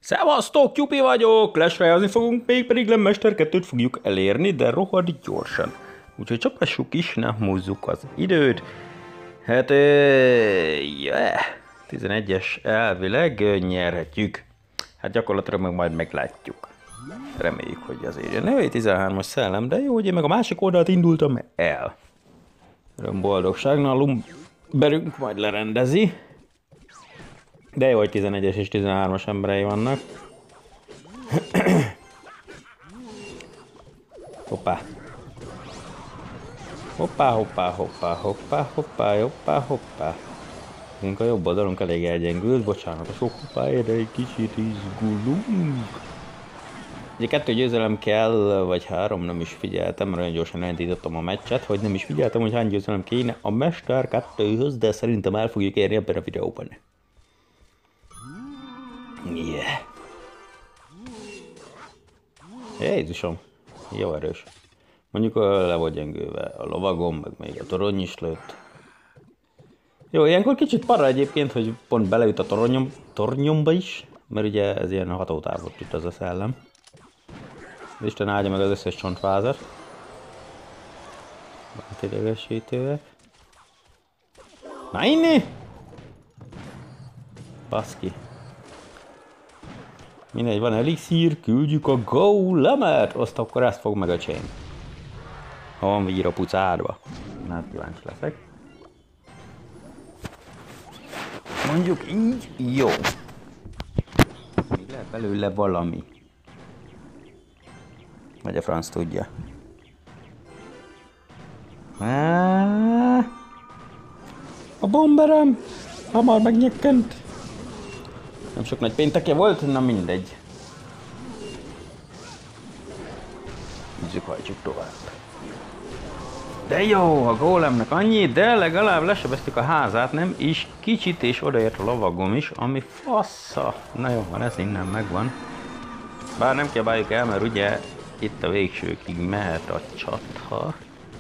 Szevasztok, Tyupi vagyok! Clash-rezni fogunk, mégpedig Lemester 2-t fogjuk elérni, de rohadt gyorsan. Úgyhogy csaphassuk is, ne húzzuk az időt. Hát, 11-es elvileg nyerhetjük. Hát gyakorlatilag meg majd meglátjuk. Reméljük, hogy azért jön. 13-as szellem, de jó, hogy én meg a másik oldalt indultam el. Öröm boldogság, na a lumberünk majd lerendezi. De jó, hogy 11-es és 13-as emberei vannak. Hoppá. Hoppá, hoppá, hoppá, hoppá, hoppá, hoppá, hoppá. Nekünk a jobb oldalunk elég elgyengült, bocsánat, a sok hoppáért egy kicsit izgulunk. Ugye 2 győzelem kell, vagy 3, nem is figyeltem, mert olyan gyorsan elindítottam a meccset, hogy nem is figyeltem, hogy hány győzelem kéne a Mester 2-höz, de szerintem el fogjuk érni ebben a videóban. Yeah. Jézusom, jó erős. Mondjuk le volt gyengülve a lovagom, meg még a torony is lőtt. Jó, ilyenkor kicsit para egyébként, hogy pont beleüt a tornyomba is, mert ugye ez ilyen hatótávot üt az a szellem. Isten áldja meg az összes csontvázat. Van idegesítőek. Na inni! Baszki. Mindegy, van elixír, küldjük a gólemet, azt akkor ezt fog meg a chain. Ha van vír a pucárba. Hát kíváncsi leszek. Mondjuk így, jó. Még lehet belőle valami. Vagy a franc tudja. A bomberem hamar megnyekkent. Nem sok nagy pénteke volt, na mindegy. Húzzuk, hajtsuk tovább. De jó, a gólemnek annyi, de legalább lesebeztük a házát, nem is kicsit, és odaért a lovagom is, ami fassa. Na jó, van, ez innen megvan. Bár nem kiabáljuk el, mert ugye itt a végsőkig mehet a csata.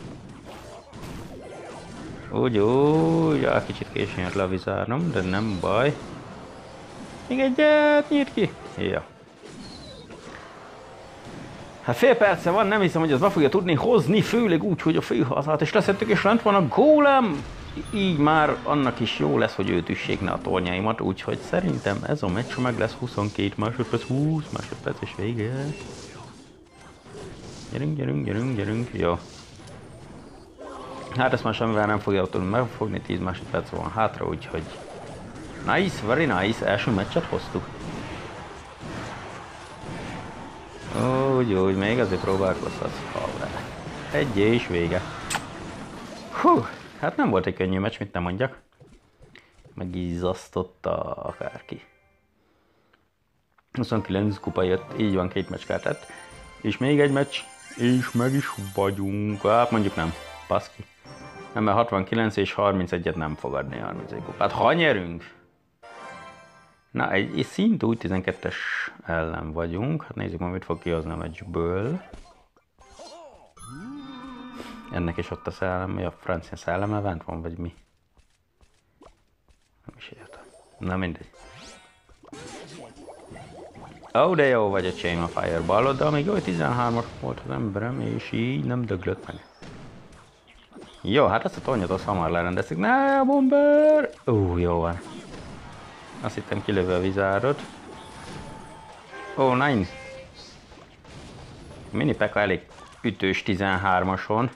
Úgy, kicsit későn jött le a vizárnom, de nem baj. Még egyet, nyírt ki. Ja. Hát fél perce van, nem hiszem, hogy az be fogja tudni hozni, főleg úgy, hogy a főházát is leszettük, és lent van a gólem. Így már annak is jó lesz, hogy őt üssék ne a tornyaimat, úgyhogy szerintem ez a meccs meg lesz 22 másodperc, 20 másodperc és vége. Gyerünk, jó. Hát ezt már semmivel nem fogja tudni megfogni, 10 másodperc van hátra, úgyhogy nice, very nice, első meccset hoztuk. Úgy, még azért próbálkozhatsz. Egy és vége. Hú, hát nem volt egy könnyű meccs, mit nem mondjak. Megízasztotta akárki. 29 kupa jött, így van, 2 meccskártát. És még egy meccs, és meg is vagyunk. Hát mondjuk nem, baszki. Nem, mert 69 és 31-et nem fog adni 31 kupát. Ha nyerünk! Na, egy szint úgy 12-es ellen vagyunk. Hát nézzük, majd mit fog kihozni a meccsből. Ennek is ott a szelleme, a francia szelleme bent van, vagy mi? Nem is értem. Na mindegy. Ó, de jó vagy a Chain of Fireball-od, de amíg jó, 13-as volt az emberem, és így nem döglött meg. Jó, hát ezt a tornyot azt hamar lerendezik. Ne, bomber! Jó van. Azt hittem kilövő a vizárod. Nein. Mini Pekka elég ütős 13-ason.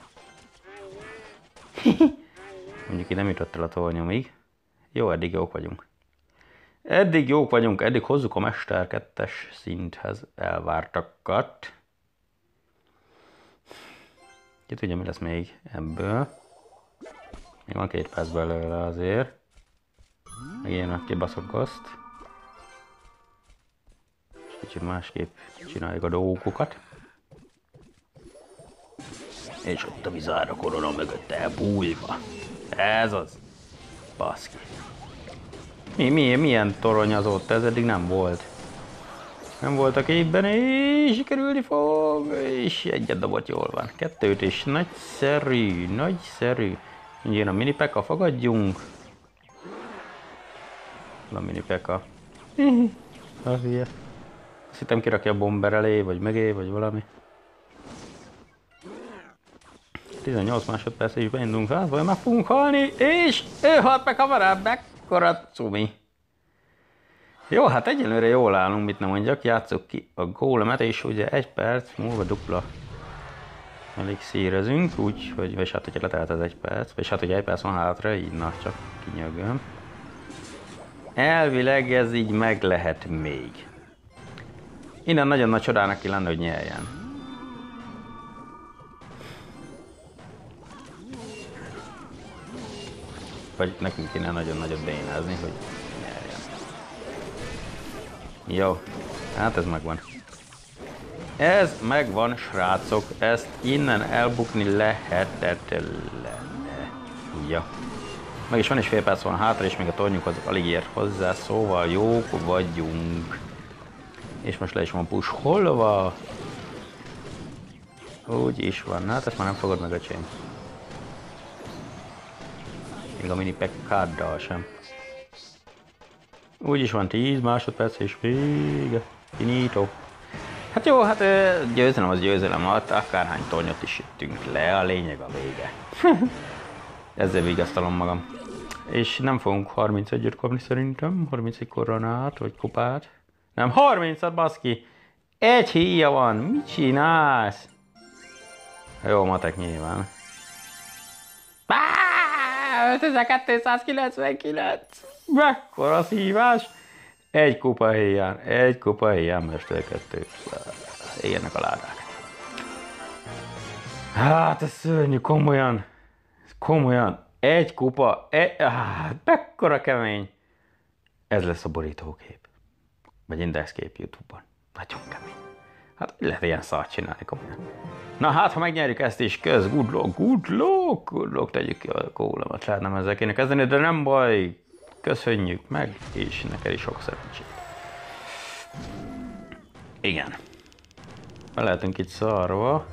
Mondjuk így nem jutott el a tornyomig. Jó, eddig jók vagyunk. Eddig hozzuk a Mester 2-es szinthez elvártakat. Ki tudja, mi lesz még ebből. Még van 2 perc belőle azért. Meg ilyenek kibaszok azt. Kicsit másképp csináljuk a dolgokat. És ott a vizár a korona mögött elbújva. Ez az. Baszki. Milyen torony az ott? Ez eddig nem volt. Nem volt a képben, és sikerülni fog. És egyet dobott, jól van. 2 és nagyszerű. Jön a mini Pekka, fogadjunk. A mini Pekka. A hülye. Azt hittem kirakja a bomber elé, vagy mögé, vagy valami. 18 másodperc is beindulunk, hát vagy meg fogunk halni, és ő halt meg hamarabb, mekkora cumi. Jó, hát egyelőre jól állunk, mit nem mondjak, játsszuk ki a gólemet, és ugye 1 perc múlva dupla elixírezünk, úgy, hogy, vagy hát, hogyha letelt az 1 perc, vagy hát, hogy 1 perc van hátra, így na, csak kinyögöm. Elvileg ez így meg lehet még. Innen nagyon nagy csodának ki lenne, hogy nyerjen. Vagy nekünk kéne nagyon-nagyon bénázni, hogy nyerjen. Jó, hát ez megvan. Ez megvan, srácok, ezt innen elbukni lehetetlen. Ja. Meg is van, és fél perc van hátra, és még a tornyunk azok alig ért hozzá, szóval jók vagyunk. És most le is van pusolva. Úgy is van, hát ezt már nem fogod meg, öcsém. Még a mini pekkáddal sem. Úgy is van 10 másodperc és vége. Finito. Hát jó, hát győzelem az győzelem alatt, akárhány tornyot is jöttünk le, a lényeg a vége. Ezzel vigasztalom magam. És nem fogunk 31-öt kapni szerintem, 31 koronát, vagy kupát. Nem, 30-at baszki! Egy híja van, mit csinálsz? Jó, matek nyilván. 5299! Mekkora szívás! Egy kupa héján, mester 2. Éljenek a ládák. Hát ez szörnyű, komolyan. Egy kupa, mekkora kemény. Ez lesz a borítókép. Vagy indexkép YouTube-on. Nagyon kemény. Hát lehet ilyen szart csinálni komolyan. Na hát, ha megnyerjük ezt is, good luck, tegyük ki a gólemet. Lehet nem ezzel kéne kezdeni, de nem baj. Köszönjük meg, és neked is sok szerencsét. Igen. Be lehetünk itt szarva.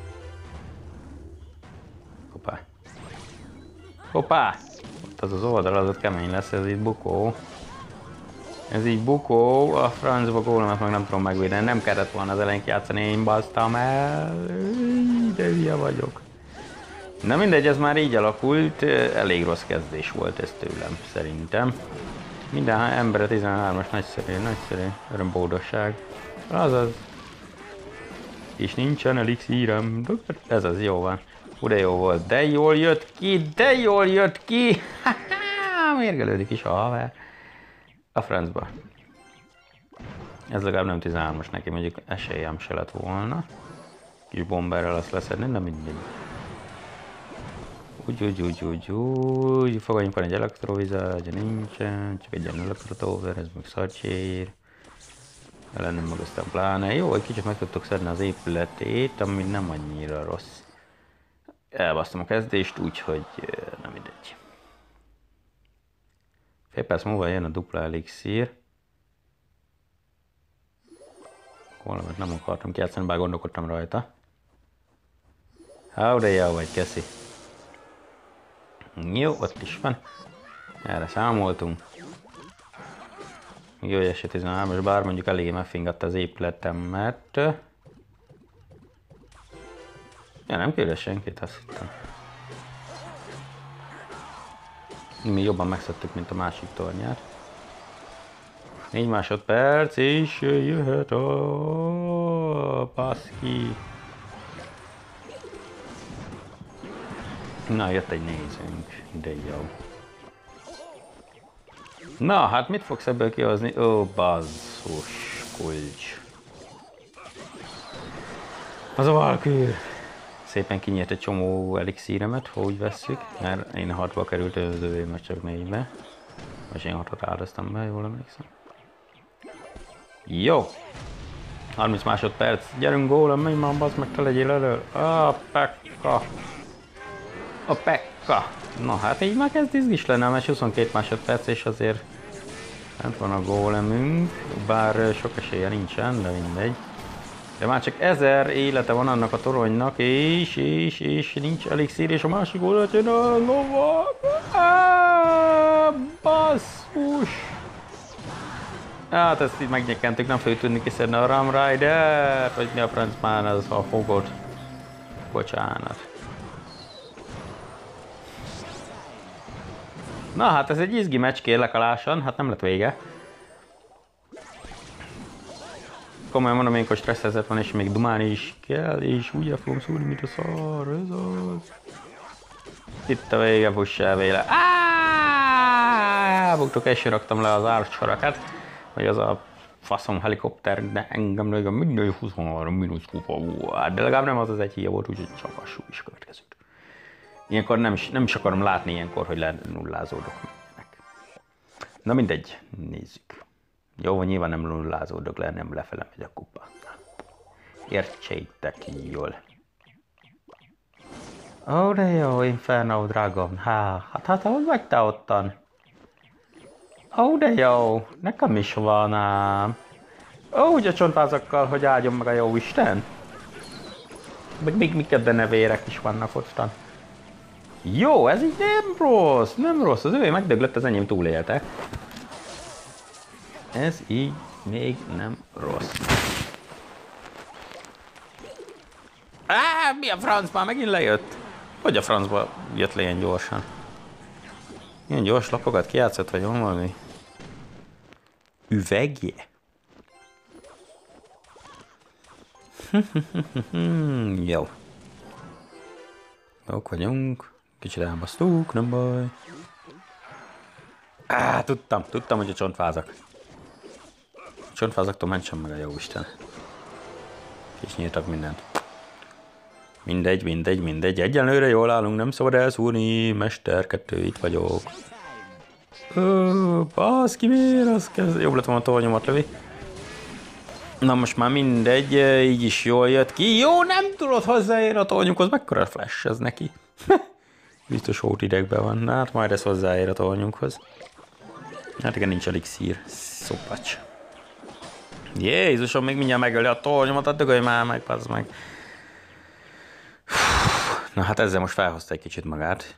Hoppá! Ott az oldal, az ott kemény lesz, ez így bukó. A francba gólemet meg nem tudom megvédeni, nem kellett volna az elején játszani, én basztam el. De hülye vagyok. Na mindegy, ez már így alakult, elég rossz kezdés volt ez tőlem, szerintem. Minden embere 13-as, nagyszerű, örömboldogság. Azaz. És nincsen elixírem, ez az jó van. De jó volt, de jól jött ki, mérgelődik is a haver. A francba. Ez legalább nem 13-as neki, mondjuk esélyem se lett volna. Kis bomberrel azt leszedni, de mindig. Úgy, fogadjunk van egy elektrovizár, de nincsen, csak egy ilyen elektrotóver, ez meg szarcsér. Ellenem meg aztán pláne. Jó, egy kicsit meg tudtok szedni az épületét, ami nem annyira rossz. Elbasztom a kezdést, úgyhogy nem mindegy. Fél perc múlva jön a dupla elixír. Valamit nem akartam kijátszani, bár gondolkodtam rajta. De jó vagy, keszi. Jó, ott is van. Erre számoltunk. Jó, hogy eset 13-as, bár mondjuk eléggé megfingatta az épületemet. Ja, nem kérdez senkit, azt hittem. Mi jobban megszedtük, mint a másik tornyát. 4 másodperc, és jöhet a baszki. Na, jött egy nézőnk, de jó. Na, hát mit fogsz ebből kihozni? Ó, basszus, kulcs. Az a valkűr. Szépen kinyírt egy csomó elixíremet, ha úgy vesszük, mert én 6-ba került az övé, mert csak 4-be. Vagy én 6-ot áldoztam be, jól emlékszem. Jó! 30 másodperc, gyerünk gólem, menj már, bazd meg, te legyél elől. A Pekka! Na hát így már kezd izgis lenne, mert 22 másodperc, és azért bent van a gólemünk, bár sok esélye nincsen, de mindegy. De már csak 1000 élete van annak a toronynak, és nincs elixír, és a másik oldalt jön a lovag. Basszus! Hát ezt így megnyekentük, nem fogjuk tudni kiszedni a Ram Rider-t, vagy mi a franc már ez a fogot. Bocsánat. Na hát ez egy izgi meccs, kérlek alásan, hát nem lett vége. Komolyan mondom, amikor stresszhelyzet van, és még dumálni is kell, és úgy el fogom szúrni, mint a szar, ez az. Itt a vége, fuss el véle. Buktok, és raktam le az árcsarakat, vagy az a faszom helikopter, de engem legalább minden 23 mínusz kupa volt, de legalább nem az egy híja volt, úgyhogy csapasú is következőt. Ilyenkor nem is akarom látni ilyenkor, hogy lenullázódok mindenek. Na mindegy, nézzük. Jó, nyilván nem nullázódok le, nem lefele megy a kupa. Értsétek jól. Ó, de jó, Inferno Dragon. Hát, hogy vagy te ottan? Ó, de jó, nekem is van ám. Ó, úgy a csontvázakkal, hogy áldjon meg a jó Isten. Még miket benne vérek is vannak ottan. Jó, ez így nem rossz, az övé megdöglött, az enyém túlélte. Ez így még nem rossz. Mi a francban? Megint lejött? Hogy a francba jött le ilyen gyorsan? Ilyen gyors lapokat kijátszott, vagy van valami? Üvegje? Jó. Jók vagyunk. Kicsit elbasztuk, nem baj. Tudtam, hogy a csontfázak. A csontfázaktól mentsem meg a jóisten. És nyíltak mindent. Mindegy. Egyenlőre jól állunk, nem szabad elszúrni. Mester 2, itt vagyok. Baszki, miért? Az kezd... Jobb lett volna a tornyomat lövi. Na most már mindegy, így is jól jött ki. Jó, nem tudod hozzáér a tornyunkhoz, mekkora flash ez neki. Biztos hót idegben van. Na, hát majd ez hozzáér a tornyunkhoz. Hát igen, nincs elixír. Szopacs. Jézusom, még mindjárt megöli a tornyomat, hát dögölj már meg, pazd meg. Na hát ezzel most felhozta egy kicsit magát.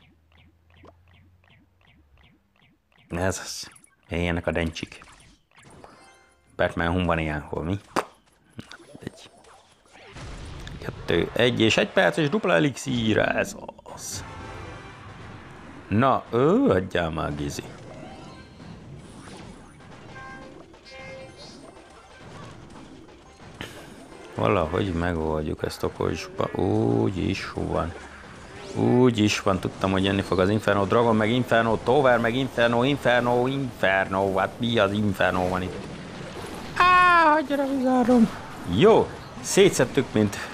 Ez az. Éljenek a dencsik. Batman Hum van ilyenkor, mi? Egy. 2, 1 és 1 perc és dupla elixír, ez az. Na, adjál már, Gizi. Valahogy megoldjuk ezt okosba. Úgy is van. Tudtam, hogy jönni fog az Inferno Dragon, meg Inferno Tower, meg Inferno. Hát mi az Inferno van itt? Hagyjara vizárom. Jó, szétszettük.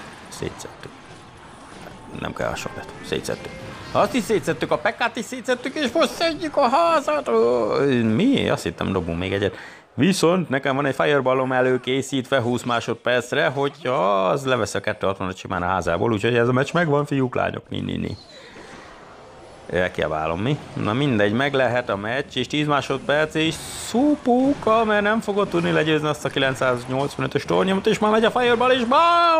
Nem kell hasonlít. Szétszettük. Azt is szétszettük, a Pekkát is szétszettük, és most szedjük a házat. Mi? Azt hittem, dobunk még egyet. Viszont nekem van egy fireballom előkészítve 20 másodpercre, hogy az levesz a 260-at simán a házából, úgyhogy ez a meccs megvan, fiúk, lányok, Elkiabálom, mi? Na mindegy, meg lehet a meccs, és 10 másodperc, és szupóka, mert nem fogod tudni legyőzni azt a 985-ös tornyomot, és már megy a fireball, és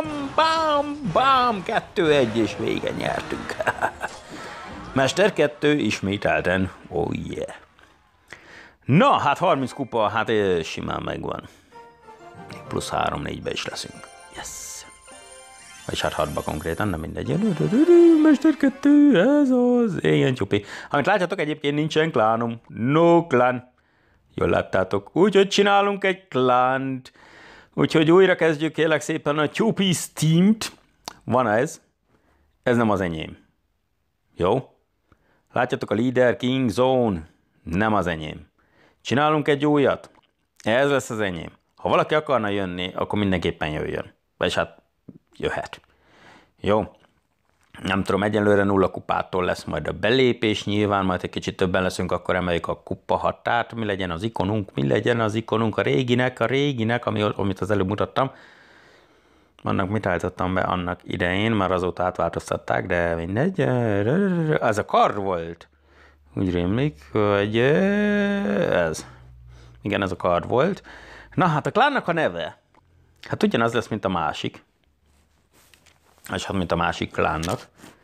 bam, 2-1, és vége, nyertünk. Mester 2 ismételten, oh yeah. Na, hát 30 kupa, hát simán megvan. Plusz 3-4-be is leszünk. Yes. Vagy hát 6-ba konkrétan, nem mindegy. Mester 2, ez az. Ilyen csupi. Amit látjátok, egyébként nincsen klánom. No klán. Jól láttátok. Úgyhogy csinálunk egy klánt. Úgyhogy újra kezdjük, kérlek szépen a Csupi Steamt. Van ez. Ez nem az enyém. Jó? Látjátok a Leader King Zone. Nem az enyém. Csinálunk egy újat. Ez lesz az enyém. Ha valaki akarna jönni, akkor mindenképpen jöjjön. Vagyis hát jöhet. Jó. Nem tudom, egyenlőre 0 kupától lesz majd a belépés, nyilván majd egy kicsit többen leszünk, akkor emeljük a kupa határt, mi legyen az ikonunk, a réginek, amit az előbb mutattam. Annak mit állítottam be annak idején, már azóta átváltoztatták, de mindegy. Ez a kar volt. Úgy rémlik, hogy ez. Igen, ez a kard volt. Na hát a klánnak a neve. Hát ugyanaz lesz, mint a másik. És hát, mint a másik klánnak.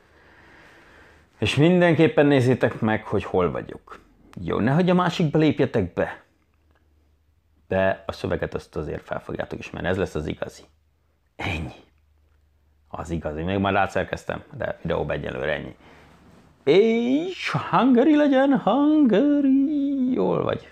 És mindenképpen nézzétek meg, hogy hol vagyok. Jó, nehogy a másikba lépjetek be. de a szöveget azt azért fel fogjátok ismerni. Ez lesz az igazi. Ennyi. Az igazi. Még már átszerkeztem, de videóban egyelőre ennyi. És Hungary legyen, Hungary. Jól vagy.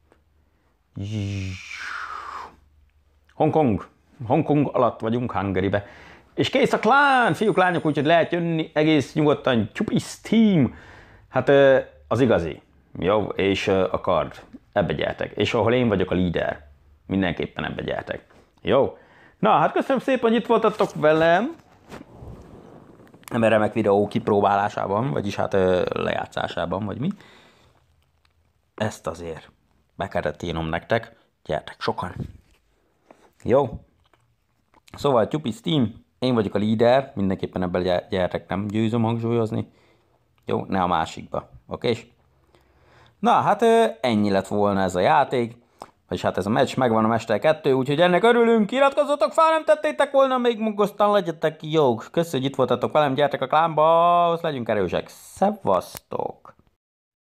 Hongkong alatt vagyunk, Hungarybe. És kész a klán, fiúk, lányok, úgyhogy lehet jönni egész nyugodtan. Csupis team. Hát az igazi. Jó, és a kard. Ebbe gyertek. És ahol én vagyok a líder. Mindenképpen ebbe gyertek. Jó. Na, hát köszönöm szépen, hogy itt voltatok velem. Ebben remek videó kipróbálásában, vagyis hát lejátszásában, vagy mi. Ezt azért be kellett írnom nektek. Gyertek sokan. Jó. Szóval Csupis team, én vagyok a líder, mindenképpen ebben gyertek, nem győzöm hangsúlyozni. Jó, ne a másikba. Oké? Na, hát ennyi lett volna ez a játék. Vagyis hát ez a meccs, megvan a Mester 2, úgyhogy ennek örülünk, iratkozzatok fel, nem tettétek volna, még munkostan legyetek jók. Köszönjük, hogy itt voltatok velem, gyertek a klánba, azt legyünk erősek. Szevasztok!